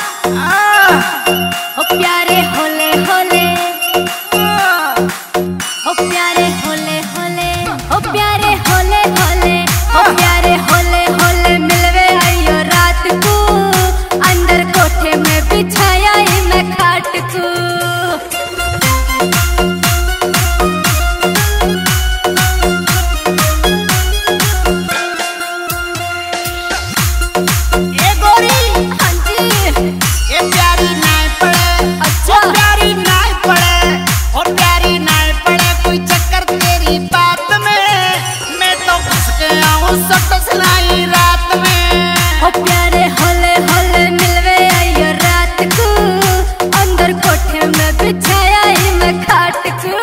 ओ प्यारे होले होले, ओ प्यारे होले होले, ओ प्यारे होले होले, ओ प्यारे होले होले मिलवे आइयो रात को, अंदर कोठे में बिछाया ही मैं खाट को। प्यारे होले होले मिलवे आइयो रात को, अंदर कोठे में बिछाया ही मैं खाट को।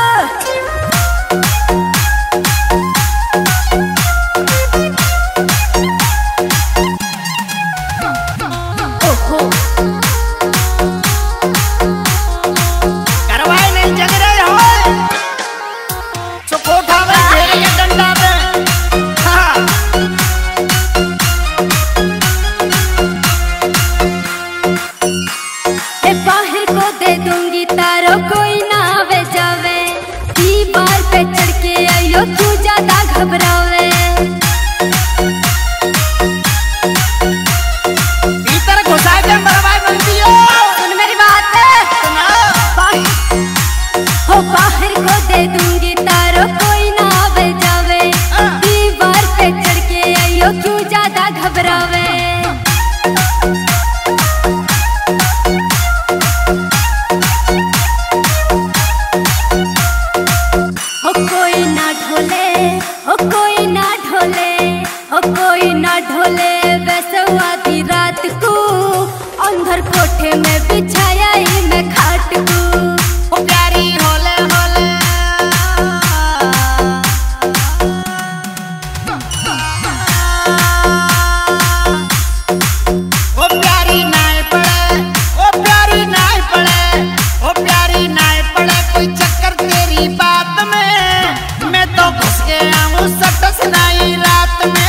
ओहो करवाए नहीं जग रहे हो तो कोठा में घेर के डंडा में। हाँ बाहर को दे दूंगी तारो कोई ना आवे जावे, दीवार पे चढ़ के आइयो तू ज्यादा घबरावे। भीतर घुसा के मरवाए बनती हो। सुन मेरी बात हो, बाहर को दे दूंगी तारो कोई ना आवे जावे, दीवार पे चढ़ के आइयो तू ज्यादा घबरावे। कोई ना ढोले, ओ कोई ना ढोले, ओ कोई ना ढोले वैसे आधी रात को, अंदर कोठे में बिछाया ही मैं खाट को। ओ प्यारी होले होले, ओ प्यारी नाय पड़े, ओ प्यारी नाय पड़े, ओ प्यारी नाय पड़े कोई चक्कर तेरी बात में, मैं तो घुस के आऊं सटस नाई रात में।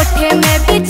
कोठे में बिछा